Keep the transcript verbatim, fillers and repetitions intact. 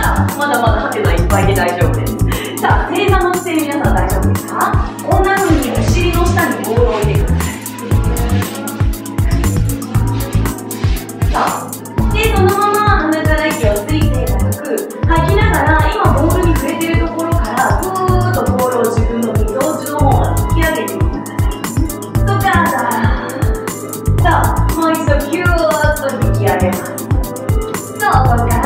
さあ、まだまだハテナいっぱいで大丈夫です。さあ、正座の姿勢、皆さん大丈夫ですか？こんな風にお尻の下にボールを置いてください。さあ、で、そのまま鼻から息をついていただく、吐きながら、今ボールに触れているところから、ふーっとボールを自分のみぞおちの方まで引き上げてみてください。そこからさあ、もう一度キューッと引き上げます。そう、こんな